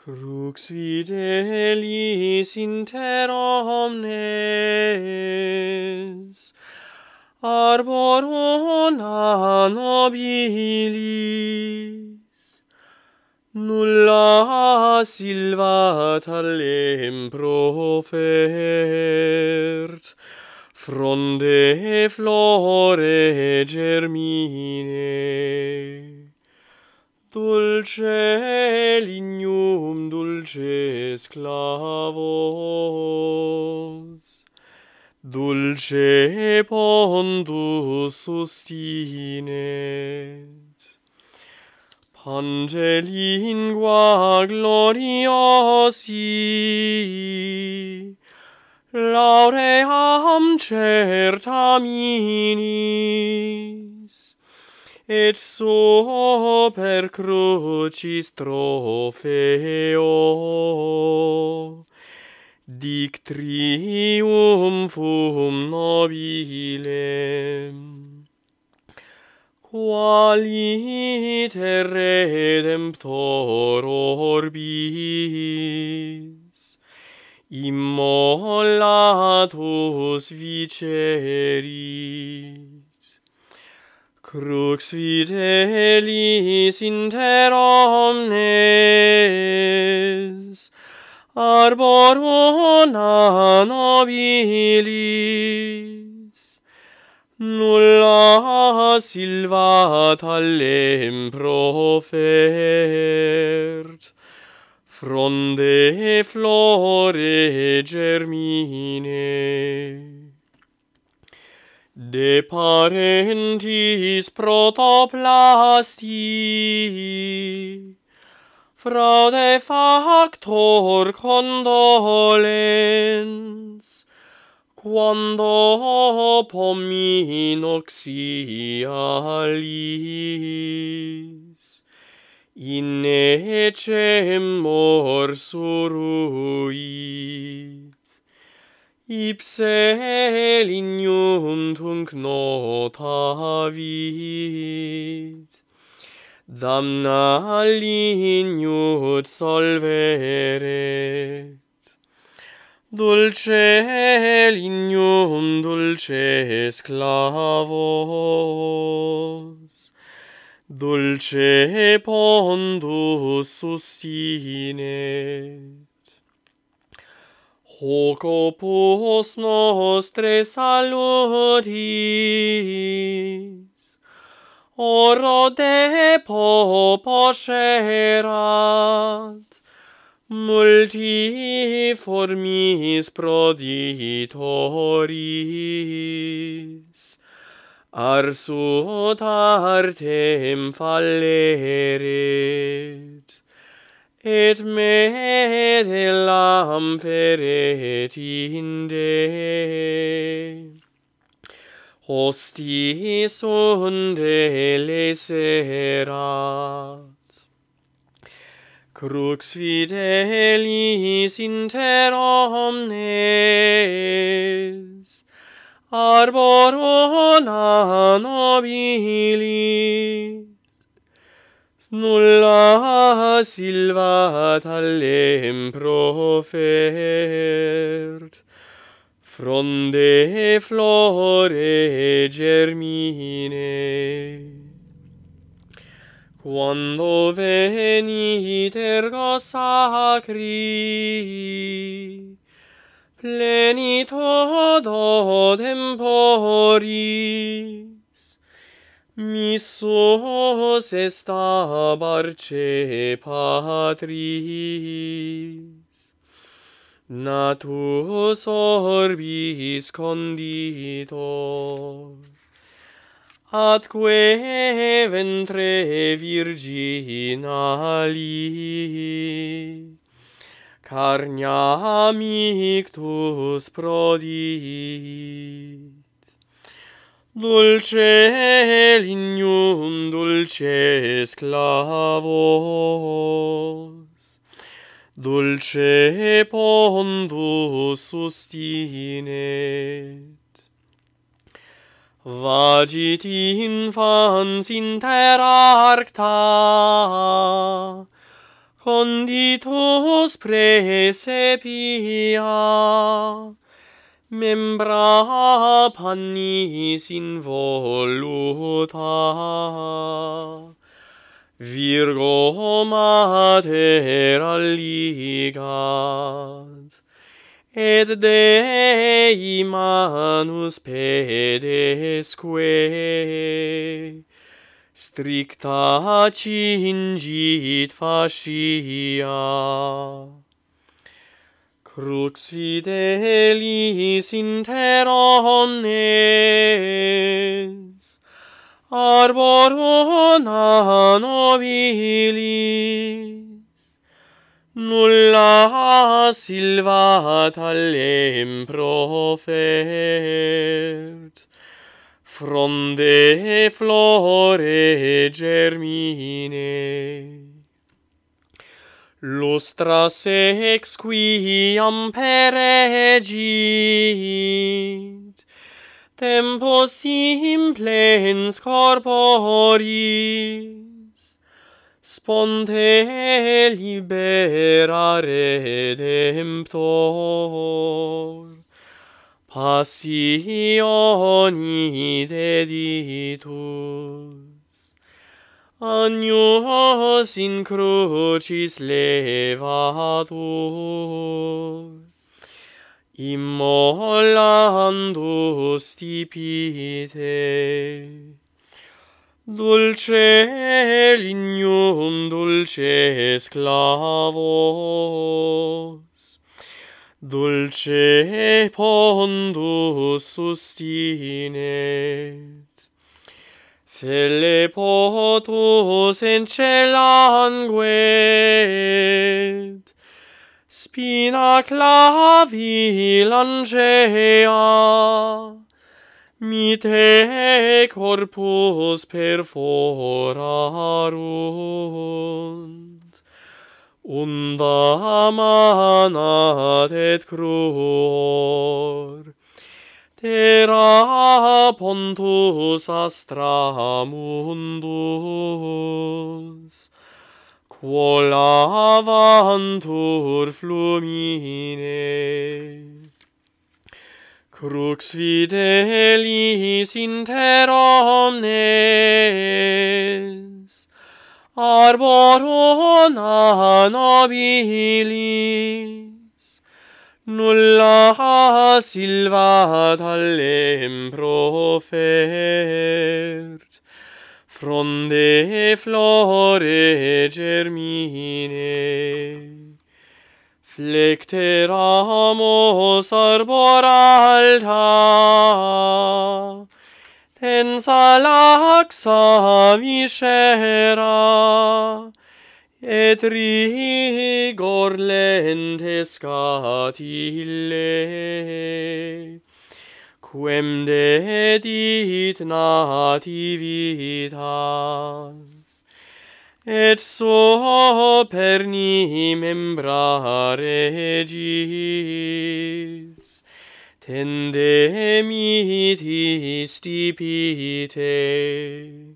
Crux fidelis inter omnes, arbor ona nobilis, nulla silva talem profert, fronde flore germine. Dulce lignum dulces clavos, dulce pondus sustinet. Pange lingua gloriosi, lauream certaminis, et super crucis Tropheo, dic triumphum nobilem, qualiter redemptor orbis, immolatus vicerit. Crux fidelis inter omnes, arbor ona nobilis, nulla silva talem profert, fronde flore germine. De parentis protoplasti, fraude factor condolens, quando pommi noxialis, in ecem mor suruit. Ipse lignum tunc notavit, damna lignut solveret. Dulce lignum dulces clavos, dulce pondus sustinet. Hoc opus nostre salutis, oro de poserat, multiformis proditoris, arsut artem falleret, et medelam feret inde. Hostis unde leserat. Crux fidelis inter omnes, arbor ona nobilis, nulla silva talem profert, fronde flore germine. Quando venit ergo sacri, plenitudo temporis, missus estabarce patris, natus orbis conditor, atque ventre virginali, carniam ictus prodit. Dulce lignum dulces clavos, dulce pondus sustinet. Vagit infans inter arcta, conditus praesepia, membra pannis involuta, Virgo mater alligat, et Dei manus pedesque, stricta cingit fascia. Crux fidelis inter omnes, arborum nobilis, nulla silva talem profert, fronde flore germine. Lustras ex quiam peregit, tempus simplens corporis, sponte libera redemptor, passioni deditus. Agnus in crucis levatur, immolandus stipite, dulce lignum dulce sclavos, dulce pondus sustinet. Fele potus encelanguet, spina clavi langea, mite corpus perforarunt, unda manat et cruor, terra pontus astra mundus, quo lavantur flumine. Crux fidelis inter omnes, arborum nobilis, nulla silva talem profert, fronde flore germine. Flecter amos arbor alta, tensa laxa viscera, et rigor lentes scatille, quem dedit nativitas, et superni membra regis, tendemiti stipite.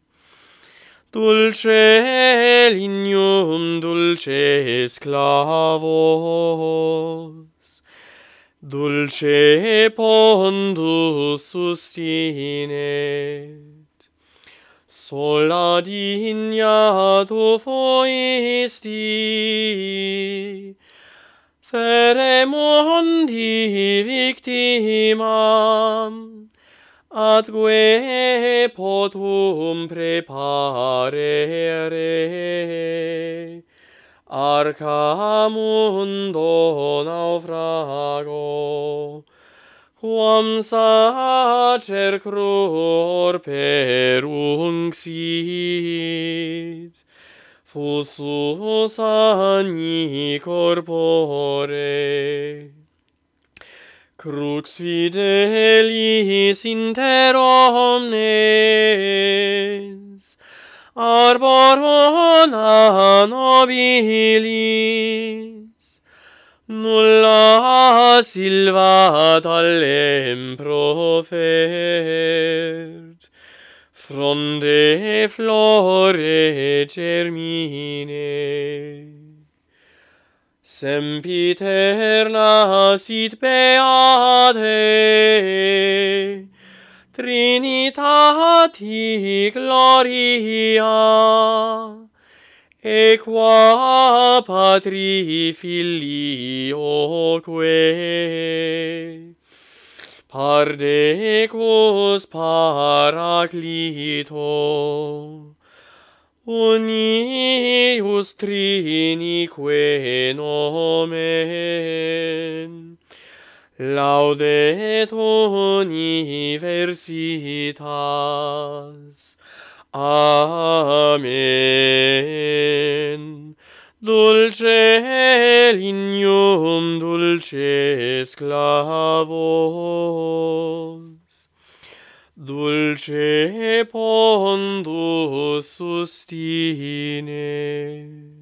Dulce lignum dulce sclavos, dulce pondus sustinet. Sola digna tu foisti, fere mundi victimam, atque potum preparere, arca mundo naufrago, quam sacer cruor perunxit, fusus agni corpore. Crux fidelis inter omnes, arborum nobilis, nulla silva talem profert, fronde flore germine. sempiterna sit beate, Trinitati gloria, equa Patri Filioque, Pardecus Paraclito, unius Trinique nomen, laudet universitas. Amen. Dulce lignum, dulce sclavos, dulce pondus sustine.